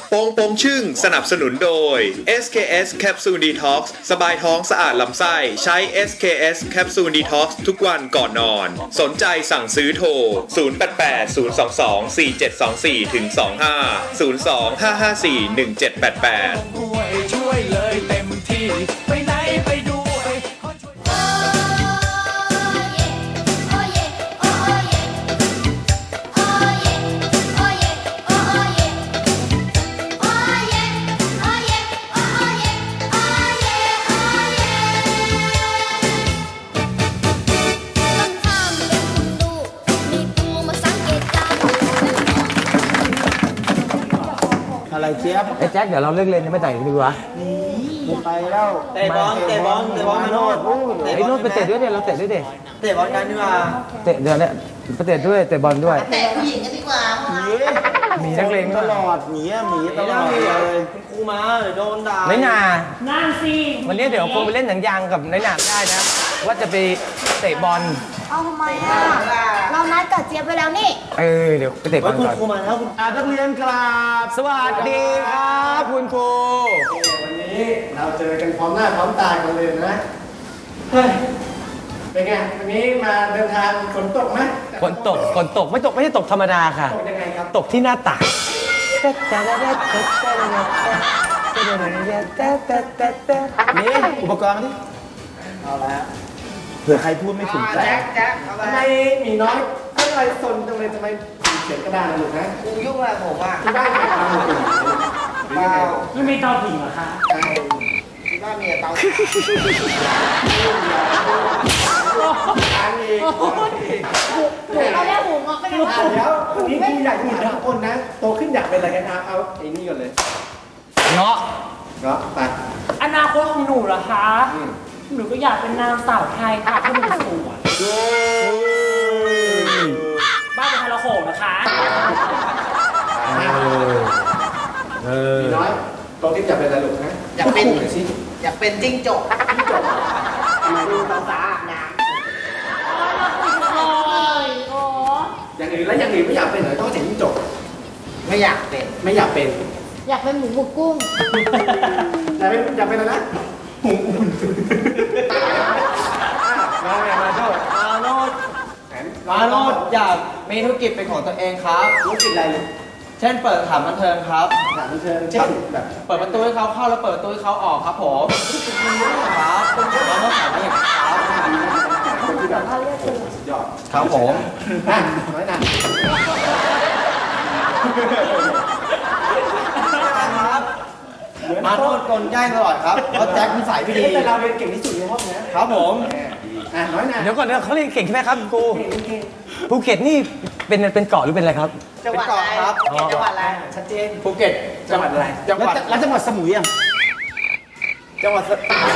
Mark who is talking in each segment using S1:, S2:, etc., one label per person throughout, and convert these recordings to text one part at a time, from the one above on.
S1: โปงโปงชึ่งสนับสนุนโดย SKS Capsule Detox สบายท้องสะอาดลำไส้ใช้ SKS Capsule Detox ทุกวันก่อนนอนสนใจสั่งซื้อโทร 0880224724-25 02-554-1788
S2: ช่วยเลยเต็มที่ไปไหนไปด้วย
S3: อะไรเจี๊ยบ
S4: ไอ้แจ็คเดี๋ยวเราเลิกเล่นยังไม่แต่งดีกว่า
S3: ไปแล้วเตะบอลมาโนด
S4: ไอ้โน้ตไปเตะด้วยเดี๋ยวเราเตะด้วยเดี๋ยว
S3: เตะบอลกันดีกว่า
S4: เตะเดี๋ยวเนี่ยไปเตะด้วยเตะบอลด้วย
S5: แต่ผู้หญิงกันดีกว่า
S4: มีนักเลง
S3: ตลอดหนีตลอดเลยคุณครูมาเดี๋ยวโดนด่า
S4: น้อยหนา
S5: นั่นสิ
S4: วันนี้เดี๋ยวคงไปเล่นหนังยางกับน้อยหนาได้นะว่าจะไปเตะบอล
S5: เอาทำไมอ่ะเรานัดกับเจี๊ยบไปแล้วนี่
S4: เดี๋ยวไปเตะบอล
S3: คุณ
S4: ก่อน
S3: ครูมาแล้วคุณนักเรียนกราบ
S4: สวัสดีครับคุณครู
S3: วันนี้เราเจอกันพร้อมหน้าพร้อมตากันเลยนะเฮ้ยเป็นไงวันนี้มาเดินทางฝนตกไหม
S4: ฝนตกไม่ใช่ตกธรรมดาค่ะ
S3: ตกยังไงครับ
S4: ตกที่หน้าต่าง
S3: นี่อุปกรณ์มาดิเอาละเผื่อใครพูดไม่ถูกใจแจ็คทำไมมีน้อยอะไรสนทำไมเขียนกระดาษหลุดนะกูยุ่งอะไรผมอ่ะที่บ้านมีเตาผิงเปล่า
S5: ไม่มีเตาผิงเหรอคะ
S3: ที่บ้านมีเตาผิงทางอีก
S5: เราได้หูงอกไปกัน
S3: เดี๋ยววันนี้กูอยากถามทุกคนนะโตขึ้นอยากเป็นอะไรกันนะเอาไอ้นี่ก่อนเลย
S4: เงาะ
S3: ก็ไป
S5: อนาคตของหนูเหรอคะหนูก็อยากเป็นนางสาวไทยค่ะที่หนูสวยบ้านเป็นทาราโขงนะคะ
S3: มีน้อยโตขึ้นอยากเป็นอะไรลูกนะอยากเป็นจิ้งจกดูภาษาอาบน้ำอย่างอื่นแล้วอย่างอื่นไม่อยากเป็นเหรอต้องเสียงจิ้งจกไม่อยากเป็น
S5: อยากเป็นหมูบุกกุ้ง
S3: อยากเป็นอะไรนะหมูอุ่น
S6: มาโนดอยากมีธุรกิจเป็นของตัวเองครับ
S3: รู้สึกอะไรลูก
S6: เช่นเปิดสถานบันเทิงครับ
S3: สถานบันเทิงเช่นแบบ
S6: เปิดประตูให้เขาเข้าแล้วเปิดประตูให้เขาออกครับผมครับมาโนดขายนี่ครับ
S3: คนที่แบบสุดยอด
S6: ครับผม
S3: น้อยหนา
S6: ครับมาโนดกลแกล้งตลอดครับเพราะแจ็คนิสัยไม่ดี
S3: แต่เราเป็นเก่งที่สุดในห้องนะครับ
S6: ผม
S3: น้อยหนา
S4: เดี๋ยวก่อนนะเขาเรียนเก่งใช่ไหมครับครูภูเก็ตนี่เป็นเกาะหรือเป็นอะไรครับ
S6: จังหวัดอะไรครับ
S3: จังหวัดอะไรชัดเจน
S6: ภูเก็ต
S3: จังหวัดอะไร
S6: จังหวัด
S3: แล้วจังหวัดสมุยอ่ะ
S6: จังหวัด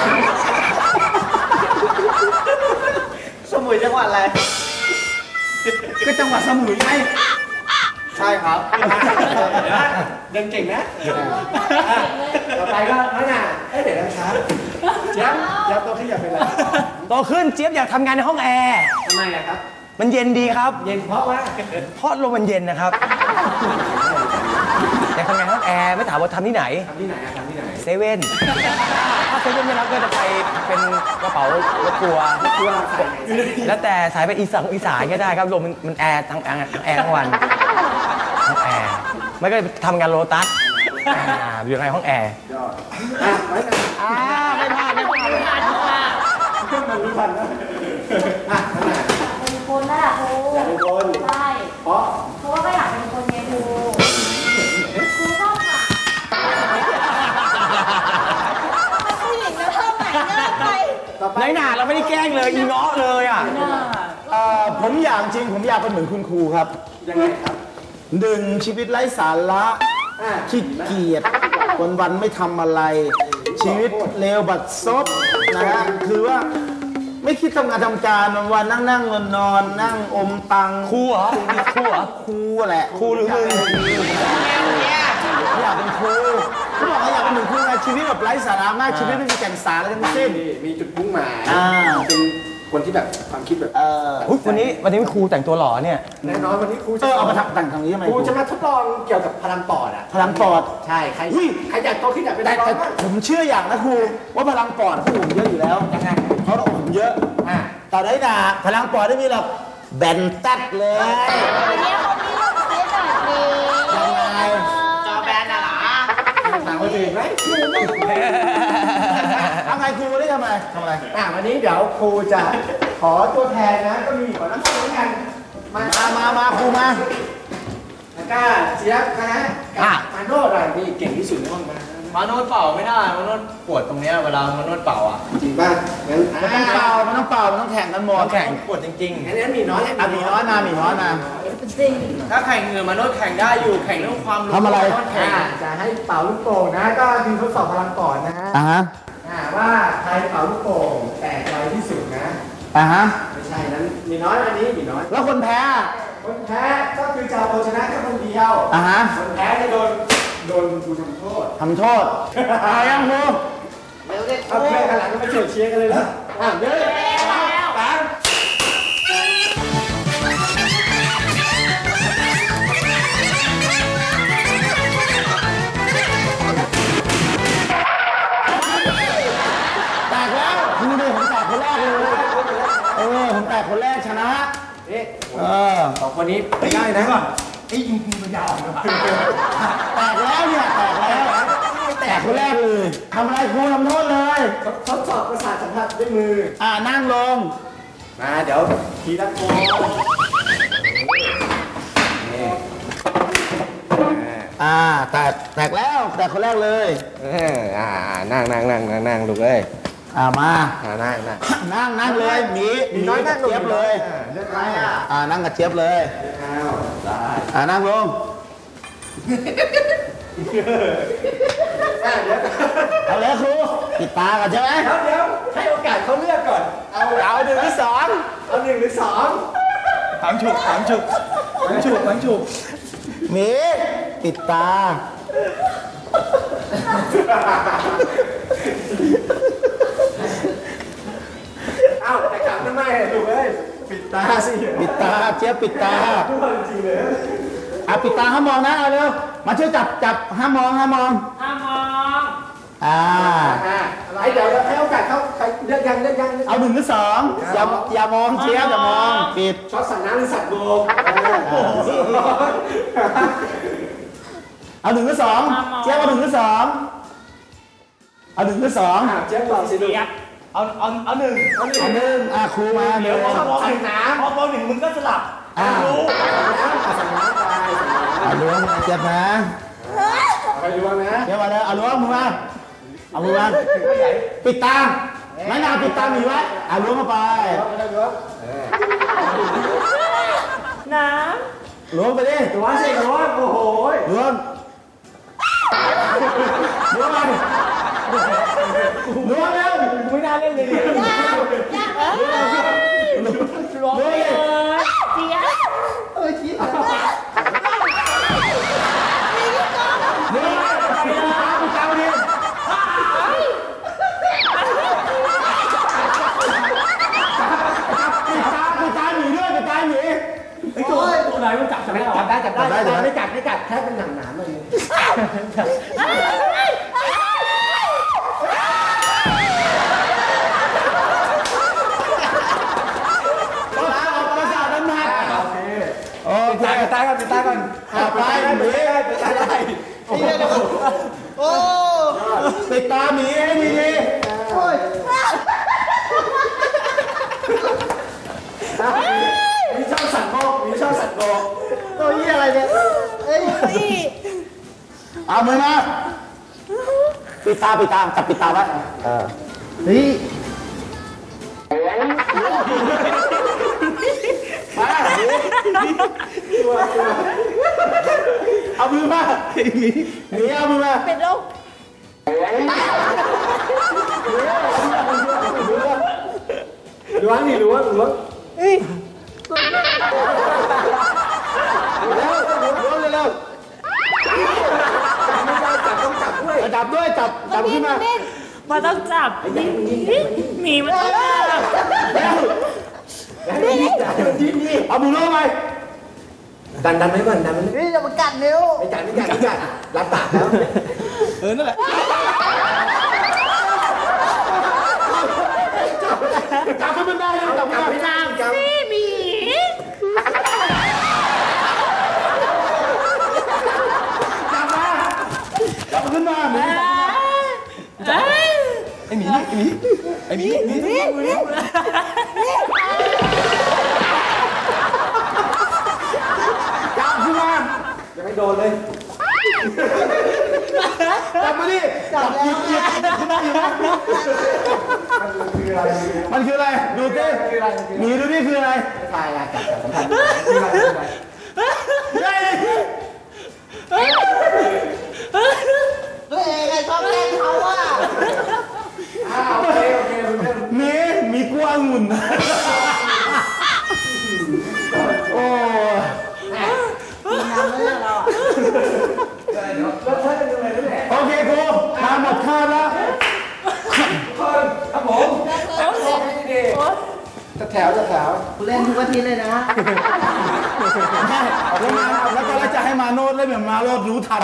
S6: สมุยจังหวัดอะไร
S3: ก็จังหวัดสมุยไง
S6: ใช่ครับ
S3: เดินเก่งนะต่อไปก็น้อยหนาเดี๋ยวนะครับย้ำโตขึ้นอยากเป็นอะไร
S4: โตขึ้นเจี๊ยบอยากทำงานในห้องแอร์
S3: ทำไมอะครับ
S4: มันเย็นดีครับ
S3: เย็นเพราะว่า
S4: เพราะลมมันเย็นนะครับอยากทำงานห้องแอร์ไม่ถามว่าทำที่ไหน
S3: ทำที่ไหนอะทำที่ไหน
S4: เซเว่นถ้าเซเว่นไม่รับก็จะไปเป็นกระเป๋ารถทัวร์
S3: ตัวใส่ไหน
S4: แล้วแต่สายไปอีสานก็ได้ครับลมมันแอร์ทั้งแอร์ทั้งวันห้องแอร์ไม่ก็ทำงานโลตัสอยู่ในห้องแอร์
S3: ยอดไว้กัน
S4: ไม่พลาด
S3: มันรู้พันนะนั่นแหละ
S5: เป็นคนนั่นแหละครู
S3: อยากเป็นคน
S5: ใช่
S3: เพราะ
S5: เพราะว่าก็อยากเป็นคนไงครูครูชอบค่ะผู้หญิงจะทำไหนเลิกไป
S3: ต่อไป
S4: น้อยหนาเราไม่ได้แกล้งเลยอีเงาะเลยอ่ะ
S3: ผมอยากเป็นเหมือนคุณครูครับยังไงครับ
S7: 1. ชีวิตไร้สาระขี้เกียจวันๆไม่ทำอะไร ชีวิตเลวบัดซบนะฮะคือว่าไม่คิดทำงานทำการวันๆนั่งนอนนั่งอมตัง
S4: ครูเหรอ
S7: ครูแหละครูหรือมึงอยากเป็นครูเขาบอกว่าอยากเป็นเหมือนครูไงชีวิตแบบไร้สาระมากชีวิตไม่มีแก่นสารอะไรทั้งสิ้น
S3: มีจุดมุ่งหมาย
S7: อ่า
S3: เป็นคคนที่แบบความคิดแบบ
S4: อุ๊ยวันนี้ครูแต่งตัวหล่อเนี่ย
S3: แน่นอนวันนี้ครูจะ
S7: เอามาแต่งทางนี้ทำไม
S3: ครูจะมาทดลองเกี่ยวกับพลังปอดอ่ะ
S7: พลังปอด
S3: ใช่ใครอยากโตขึ้นอยากเป็น
S7: แต่
S3: นักร้องบ้าง
S7: ผมเชื่ออย่างนะครูว่าพลังปอดพวกผมเยอะอยู่แล้วเขาต้องผมเยอะแต่ได้ด่าพลังปอดไม่มีหรอกแบนตัดเลย
S8: เนี่ยเขามีลูกเสียหน่อยดี
S7: ยังไง
S8: จอแบนน่ะเหรอ
S3: ถามคนอื่นไหม
S7: ทำไมครูได้ทำไมอะไร
S3: วันนี้เดี๋ยวครูจะขอตัวแทนนะก็มีขอน้ำส้มเหมือนกันมา
S7: ครูมา
S3: แล้วก็เจี๊ยบนะฮะกับมาโน่หน่อยนี่เก่งที่สุดในห้องมา
S6: มาโนวดเป่าไม่ได้มาโนวดปวดตรงเนี้ยเวลามานวดเป่าอ่ะ
S3: จริงป่ะงั้น
S7: มันต้องเป่ามันต้องแข่งกันหมด
S4: ต้องแข่ง
S6: ปวดจริง
S3: งั้นมีน้อยให้
S7: มีน้อยมา
S6: ๆ ถ้าแข่งอื่นมานวดแข่งได้อยู่แข่งเรื่องความรู้
S7: ทำอะไร
S6: นวดแข่ง
S3: จะให้เป่าลูกโป่งนะก็คือทดสอบพลังปอดนะฮะ
S7: ฮะ
S3: ว่าใครเป่าลูกโป่งแตกไวที่สุดนะ
S7: ฮะ
S3: ไม่ใช่นั้นมีน้อยอันนี้มีน้อย
S7: แล้วคนแพ้
S3: คนแพ้ก็คือจะเอาชนะแค่คนเดียว
S7: ฮะ
S3: คนแพ้จะโดนครูทำโทษ
S7: ทำโทษยังครู
S3: เอาเพื่อนกันหลังก็ไปเชียร์กันเลยนะเยอะตาม
S7: แตกแล้วครูดูผมแตกคนแรกเลยผมแตกคนแรกชนะ
S3: นี่สองคนนี้ไปได้นะก่อนไอ้ยิงมันยาว
S7: แตกแล้วเนี่ยแตกคนแรกเลยทำอะไรครูทำโทษเลย
S3: ทดสอบประสาทสัมผัสด้วยมือ
S7: นั่งลง
S3: มาเดี๋ยวทีละคน
S7: แตกแล้วแตกคนแรกเลย
S6: นั่งลูกเอ้ย
S7: มา
S6: นั่ง
S7: เลยหมีน้อยนั่งเจี๊ยบเลย
S3: เลือกอะไร
S7: นั่งกับเจี๊ยบเลยนั่งลงเอาเลยครูปิดตาก่อนใช่ไหม
S3: เดี๋ยวให้โอกาสเขาเลือกก่อนเอา1 หรือ 2เอา1 หรือ 2
S6: ถามฉุก
S7: หมีปิดตา
S3: แต่กลับทำไมถูกเลยปิดตาสิ
S7: ปิดตาเจี๊ยบปิดตา
S3: ทุกคนจริงเลย
S7: ปิดตาห้ามมองนะเอาเร็วมาช่วยจับห้ามมอง
S3: เดี๋ยวให้โอกาสเขาเลือกยัง
S7: เอา1 หรือ 2อย่ามองเจี๊ยบอย่ามองปิด
S3: ช็อตสัตว์น้ำหรือสัตว์โบก
S7: เอา1 หรือ 2เจี๊ยบเอา1 หรือ 2เอา1 หรือ 2
S3: เจี๊ยบตอบสิลูก
S6: เอาหนึ่ง
S7: ครูมาเดี๋ยว
S3: สัตว์น้ำ
S6: พอ1มึงก็สลับ
S3: รู้สัตว์น้ำไป
S7: ล้วงเจี๊ยบนะ
S3: ไปล้วงนะ
S7: เจี๊ยบมาเลยล้วงมือมาเอามือมาปิดตาไม่น่าปิดตาหนีไว้ล้วงเข้าไปล้วงไปดิ
S3: ตัวสิล้วงโอ้โห
S7: ล้วงแล้ว
S3: ไม่น่าเล่นเลยเนี่ย
S8: ร้องเลยเสีย
S3: ชี้
S5: ตัวไหนมันจับได้
S3: ไม่จับแค่เป็นหนังๆเลยปิดตาก่อน
S7: ไปหนีปิดตาหนีให้ดี
S3: มีช่องสัตว์โบกตัวยี่อะไรเนี่ย
S7: เอามือมาปิดตาจับปิดตาไว้นี่เอามือมาหนีเอามือมา
S8: เป็นโรค
S3: ล้วงนี่ล้วง
S7: เร็วจับด้วยจับขึ้นมา
S5: มันต้องจับหมีมันต้องจับ
S7: เอาบุโร่ไป
S3: ดันไว้ก่อนดันไว้
S8: นี่จะมากัดนิ้ว
S3: ไม่กัดรับปากแล้ว
S6: นั่นแหละ
S7: จับขึ้นได้จับไม่ได้
S8: นี่หมี
S7: จับขึ้นมา
S6: ไอ้หมี
S7: จับขึ้นมา
S3: ยังไม่โดนเลย
S7: จับมาดิจับเหยียบขึ้นมาอยู่นะมันคืออะไรดูสิหมีดูนี่คืออะไร
S3: ทายอะจับสัมพันธ์
S8: ตัวเองไงชอบแกล้งเขาอ่ะ
S3: โอเค
S7: มีกว้างหุ่นโอ้
S8: มีน้ำเลือดเราอ่ะ
S7: โอเคครูทำหมดคาบแล้ว
S3: จะแถว
S8: กูเล่นทุกอาทิตย์เลยนะ
S7: แล้วก็จะให้มาโนดเล่นแบบมาโนดรู้ทัน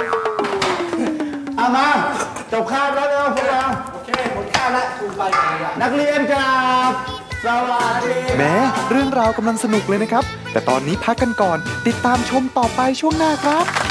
S7: เอามาจบคาบแล้วเร็วพวกเรา
S3: โอเคหมดข้าวแล้วชูไปไหนอ่ะ
S7: นักเรียนครับสวัสดี
S9: แม้เรื่องราวกำลังสนุกเลยนะครับ แต่ตอนนี้พักกันก่อน ติดตามชมต่อไปช่วงหน้าครับ